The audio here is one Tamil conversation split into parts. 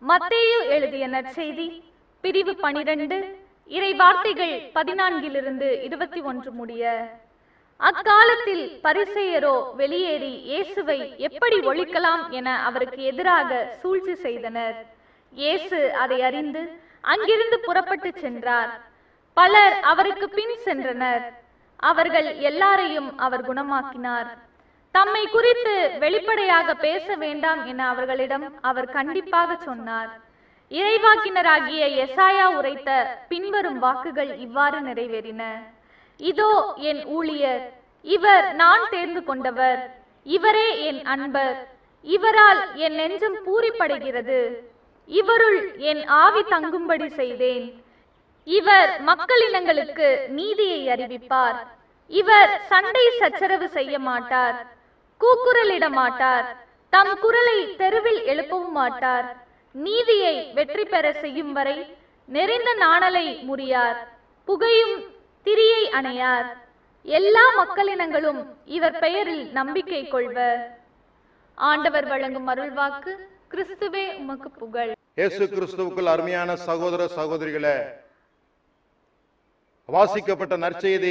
மத்தேயு எழுதிய நற்செய்தி பிரிவு 12 இறை வார்த்தைகள் 14 21 முடிய. அக்காலத்தில் பரிசேயரோ வெளியேறி இயேசுவை எப்படி ஒழிக்கலாம் என அவருக்கு எதிராக சூழ்ச்சி செய்தனர். இயேசு அதை அறிந்து அங்கிருந்து புறப்பட்டு சென்றார். பலர் அவருக்கு பின் சென்றனர். அவர்கள் எல்லாரையும் அவர் குணமாக்கினார். தம்மை குறித்து வெளிப்படையாக பேச வேண்டாம் என அவர்களிடம் அவர் கண்டிப்பாக சொன்னார். இறைவாக்கினராகிய எசாயா உரைத்த பின்வரும் வாக்குகள் இவ்வாறு நிறைவேறின. இதோ என் ஊழியர், இவர் நான் தேர்ந்து கொண்டவர், இவரே என் அன்பர், இவரால் என் நெஞ்சம் பூரிப்படைகிறது, இவருள் என் ஆவி தங்கும்படி செய்தேன். இவர் மக்களினங்களுக்கு நீதியை அறிவிப்பார். இவர் சண்டை சச்சரவு செய்ய மாட்டார், கூக்குரலிட மாட்டார், தம் குரலை தெருவில் எழுப்பவும் மாட்டார். நீதியை வெற்றி பெற செய்யும் வரை நெறிந்த நாணலை முறியார், புகையும் திரியை அணையார். எல்லா மக்களினங்களும் இவர் பெயரில் நம்பிக்கை கொள்வர். ஆண்டவர் வழங்கும் அருள்வாக்கு. கிறிஸ்துவே உமக்கு புகழ். இயேசு கிறிஸ்துவுக்குள் அருமையான சகோதர சகோதரிகளே, வாசிக்கப்பட்ட நற்செய்தி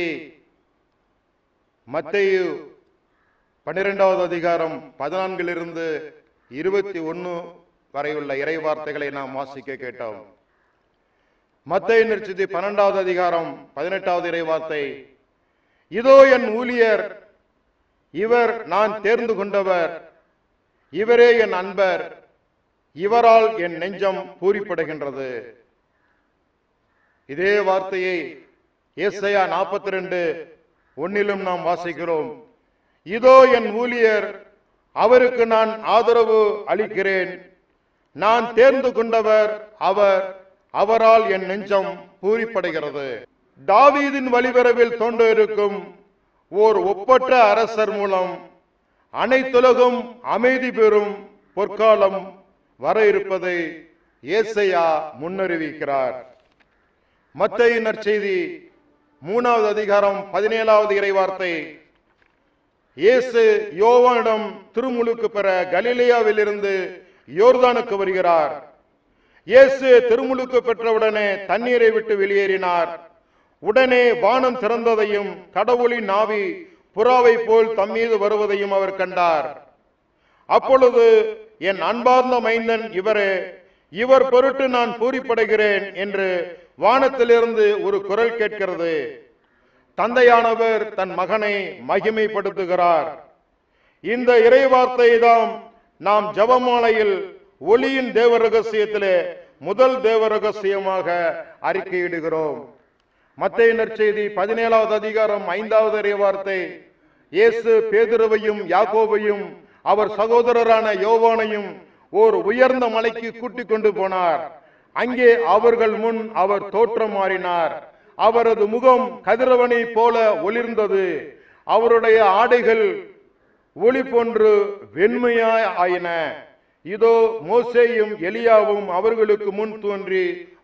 மத்தேயு 12வது அதிகாரம் 14 21 வரையுள்ள இறை வார்த்தைகளை நாம் வாசிக்க கேட்டோம். மத்தேயு நற்செய்தி 12வது அதிகாரம் 18வது இறை வார்த்தை, இதோ என் ஊழியர், இவர் நான் தேர்ந்து கொண்டவர், இவரே என் அன்பர், இவரால் என் நெஞ்சம் பூரிப்படைகின்றது. இதே வார்த்தையை ஏசாயா 42:1 நாம் வாசிக்கிறோம். இதோ என் ஊழியர், அவருக்கு நான் ஆதரவு அளிக்கிறேன், நான் தேர்ந்து கொண்டவர் அவர், அவரால் என் நெஞ்சம் பூரிப்படைகிறது. தாவீதின் வழிவரவில் தோன்றிருக்கும் ஓர் ஒப்பற்ற அரசர் மூலம் அனைத்துலகும் அமைதி பெறும் பொற்காலம் வர இருப்பதை ஏசாயா முன்னறிவிக்கிறார். மத்தேயு நற்செய்தி 3வது அதிகாரம் 17வது இறை வார்த்தை, இயேசு யோவானிடம் திருமுழுக்கு பெற கலிலேயாவில் இருந்து யோர்தானுக்கு வருகிறார். இயேசு திருமுழுக்கு பெற்றவுடனே தண்ணீரை விட்டு வெளியேறினார். உடனே வானம் திறந்ததையும் கடவுளின் ஆவி புறாவை போல் தம்மீது வருவதையும் அவர் கண்டார். அப்பொழுது என் அன்பார்ந்த மைந்தன் இவரே, இவர் பொருட்டு நான் பூரிப்படைகிறேன் என்று வானத்திலிருந்து ஒரு குரல் கேட்கிறது. தந்தையானவர் தன் மகனை மகிமைப்படுத்துகிறார். இந்த இறை வார்த்தையை தான் நாம் ஜெபமாலையில் ஒளியின் தேவ ரகசியத்திலே முதல் தேவ ரகசியமாக அறிக்கையிடுகிறோம். மத்தேயு நற்செய்தி 17வது அதிகாரம் 5வது இறை வார்த்தை, இயேசு பேதுருவையும் யாக்கோபையும் அவர் சகோதரரான யோவானையும் ஓர் உயர்ந்த மலைக்கு கூட்டிக் கொண்டு போனார். அங்கே அவர்கள் முன் அவர் தோற்றம் மாறினார். அவரது முகம் கதிரவனை போல ஒளிர்ந்தது. அவருடைய ஆடைகள் ஒளி போன்று வெண்மையாய் ஆயின. இதோ மோசேயும் எலியாவும் அவர்களுக்கு முன் தோன்றி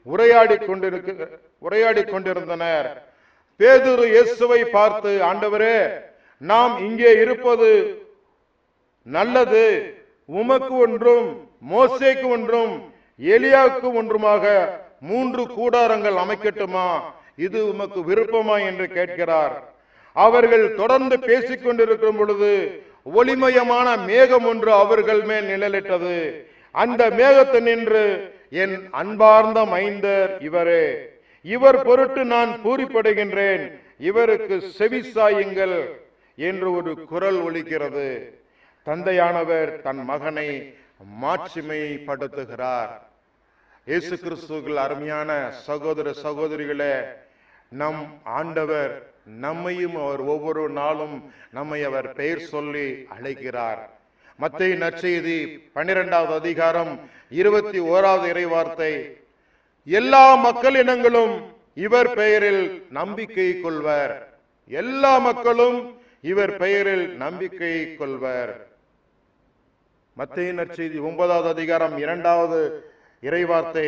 உரையாடி கொண்டிருந்தனர். பேதுரு இயேசுவை பார்த்து, ஆண்டவரே, நாம் இங்கே இருப்பது நல்லது. உமக்கு ஒன்றும் மோசேக்கு ஒன்றும் எலியாவுக்கு ஒன்றுமாக 3 கூடாரங்கள் அமைக்கட்டுமா? இது உமக்கு விருப்பமா என்று கேட்கிறார். அவர்கள் தொடர்ந்து பேசிக் கொண்டிருக்கும் பொழுது ஒளிமயமான மேகம் ஒன்று அவர்கள் மேல் நிழலிட்டது. அந்த மேகத்தை நின்று, என் அன்பார்ந்த மைந்தர் இவரே, இவர் பொருட்டு நான் பூரிப்படைகின்றேன், இவருக்கு செவிசாயுங்கள் என்று ஒரு குரல் ஒலிக்கிறது. தந்தையானவர் தன் மகனை மாட்சிமைப்படுத்துகிறார். இயேசு கிறிஸ்துவுக்குள் அருமையான சகோதர சகோதரிகளே, நம் ஆண்டவர் நம்மையும் அவர் ஒவ்வொரு நாளும் நம்மை அவர் பெயர் சொல்லி அழைக்கிறார். மத்தேயு நற்செய்தி 12வது அதிகாரம் 21வது இறை வார்த்தை, எல்லா மக்களினங்களும் இவர் பெயரில் நம்பிக்கை கொள்வர். எல்லா மக்களும் இவர் பெயரில் நம்பிக்கை கொள்வர். மத்தேயு நற்செய்தி 9வது அதிகாரம் 2வது இறைவார்த்தை,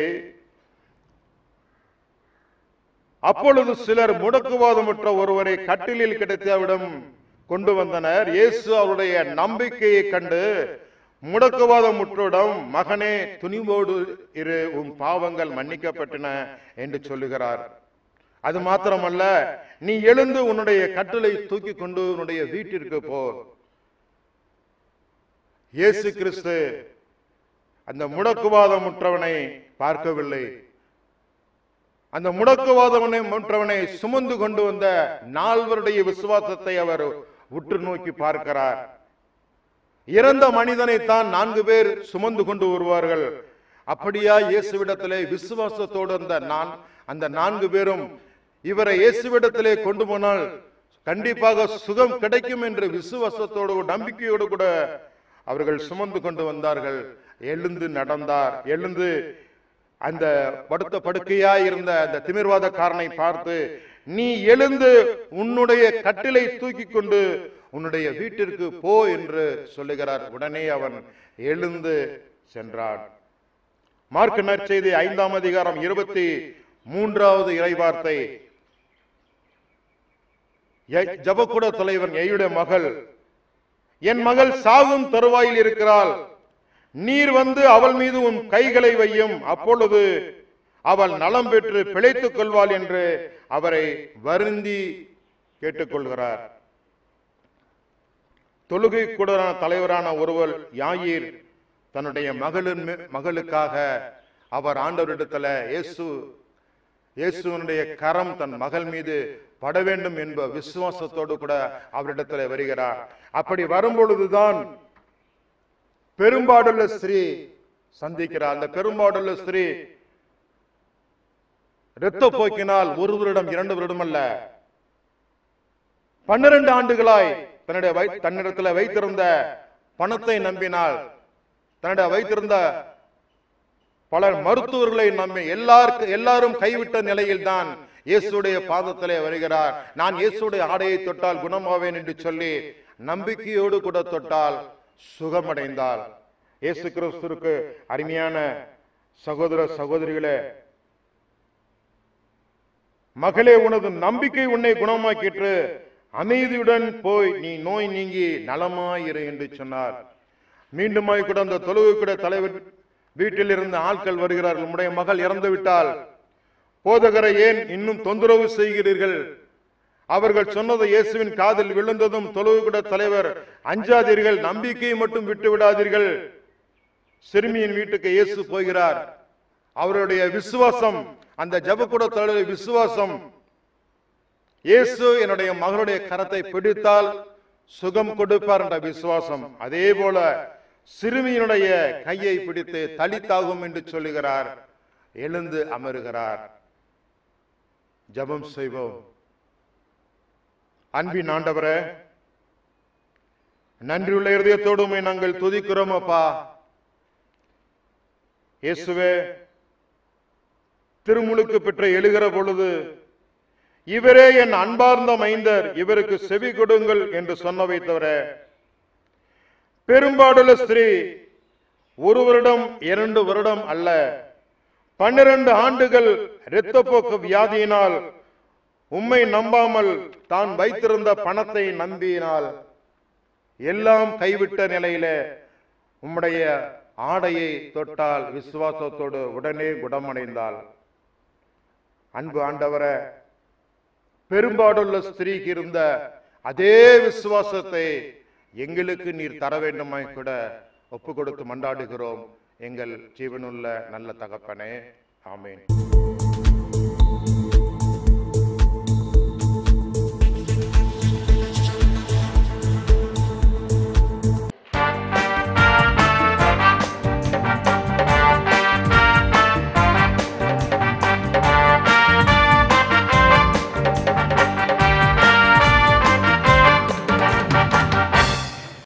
அப்பொழுது சிலர் முடக்குவாதமுற்ற ஒருவரை கட்டிலில் கிடத்தியவிடம் கொண்டு வந்தனர். இயேசு அவருடைய நம்பிக்கையை கண்டு முடக்குவாதம் முற்றோடம், மகனே துணிவோடு இரு, உன் பாவங்கள் மன்னிக்கப்பட்டன என்று சொல்லுகிறார். அது மாத்திரமல்ல, நீ எழுந்து உன்னுடைய கட்டிலை தூக்கி கொண்டு உன்னுடைய வீட்டிற்கு போ. இயேசு கிறிஸ்து அந்த முடக்குவாதம் முற்றவனை பார்க்கவில்லை. அந்த முடக்குவாதவனை சுமந்து கொண்டு வந்த 4 விசுவாசத்தை அவர் உற்று நோக்கி பார்க்கிறார். இறந்த மனிதனைத்தான் 4 பேர் சுமந்து கொண்டு வருவார்கள். அப்படியா இயேசுவிடத்திலே விசுவாசத்தோடு அந்த 4 பேரும் இவரை இயேசுவிடத்திலே கொண்டு போனால் கண்டிப்பாக சுகம் கிடைக்கும் என்று விசுவாசத்தோடு நம்பிக்கையோடு கூட அவர்கள் சுமந்து கொண்டு வந்தார்கள். எழுந்து நடந்தார். எழுந்து அந்த படுத்த படுக்கையாய் இருந்த அந்த திமிர்வாதக்காரனை பார்த்து, நீ எழுந்து உன்னுடைய கட்டிலை தூக்கி கொண்டு உன்னுடைய வீட்டிற்கு போ என்று சொல்லுகிறார். உடனே அவன் எழுந்து சென்றான். மார்க் நற்செய்தி 5ஆம் அதிகாரம் 23வது இறைவார்த்தை. ஜபக்கூட தலைவன் எயுடைய மகள், என் மகள் சாகும் தருவாயில் இருக்கிறாள், நீர் வந்து அவள் மீது உன் கைகளை வையும், அப்பொழுது அவள் நலம் பெற்று பிழைத்துக் கொள்வாள் என்று அவரை வருந்தி கேட்டுக்கொள்கிறார். தொழுகை கூட தலைவரான ஒருவர் யாயீர் தன்னுடைய மகளுக்காக அவர் ஆண்டவரிடத்துல இயேசுனுடைய கரம் தன் மகள் மீது பட வேண்டும் என்ப விசுவாசத்தோடு கூட அவரிடத்துல வருகிறார். அப்படி வரும்பொழுதுதான் பெரும்பாடுள்ள ஸ்திரீ சந்திக்கிறார். அந்த பெரும்பாடுள்ள ஸ்திரீ இரத்த போக்கினால் 1 வருடம் 2 வருடம் அல்ல, 12 ஆண்டுகளாய் தன்னிடத்துல வைத்திருந்த பணத்தை நம்பினால், தன்னிட வைத்திருந்த பல மருத்துவர்களை நம்பி எல்லாரும் கைவிட்ட நிலையில் தான் இயேசுடைய பாதத்திலே வருகிறார். நான் இயேசுடைய ஆடையை தொட்டால் குணமாவேன் என்று சொல்லி நம்பிக்கையோடு கூட தொட்டால் சுகமடைந்தால். இயேசு கிறிஸ்துவுக்கு அருமையான சகோதர சகோதரிகளே, மகளே, உனது நம்பிக்கை உன்னை குணமாக்கிற்று, அமைதியுடன் போய் நீ நோய் நீங்கி நலமாயிரு என்று சொன்னார். மீண்டுமாய் கூட அந்த தொழுகை கூட தலைவர் வீட்டில் இருந்த ஆட்கள் வருகிறார்கள். நம்முடைய மகள் இறந்து விட்டால் போதகரை ஏன் இன்னும் தொந்தரவு செய்கிறீர்கள்? அவர்கள் சொன்னது இயேசுவின் காதில் விழுந்ததும் தொழுகை கூட தலைவர், அஞ்சாதீர்கள், நம்பிக்கையை மட்டும் விட்டு விடாதீர்கள். சிறுமியின் வீட்டுக்கு இயேசு போகிறார். அவருடைய விசுவாசம், அந்த ஜபக்கூட தலைவர் விசுவாசம், இயேசு என்னுடைய மகளுடைய கரத்தை பிடித்தால் சுகம் கொடுப்பார் என்ற விசுவாசம். அதே போல சிறுமியினுடைய கையை பிடித்து தலித்தாகும் என்று சொல்லுகிறார். எழுந்து அமருகிறார். ஜபம் செய்வோம். அன்பின் ஆண்டவரே, நன்றியுள்ள இருதயத்தோடு நாங்கள் துதிக்கிறோம் அப்பா. இயேசுவே, திருமுழுக்கு பெற்று எழுகிற பொழுது இவரே என் அன்பார்ந்த மைந்தர், இவருக்கு செவி கொடுங்கள் என்று சொன்னவை தவிர, பெரும்பாடுள்ள ஸ்திரீ 1 வருடம் 2 வருடம் அல்ல, 12 ஆண்டுகள் இரத்தப்போக்கு வியாதியினால் உம்மை நம்பாமல் தான் வைத்திருந்த பணத்தை நம்பினால் எல்லாம் கைவிட்ட நிலையில உம்முடைய ஆடையை தொட்டால் விசுவாசத்தோடு உடனே குணமடைந்தாள். அன்பு ஆண்டவரே, பெரும்பாடுள்ள ஸ்திரீக்கு இருந்த அதே விசுவாசத்தை எங்களுக்கு நீர் தர வேண்டுமாய் கூட ஒப்பு கொடுத்து மன்றாடுகிறோம். எங்கள் ஜீவனுள்ள நல்ல தகப்பனே, ஆமென்.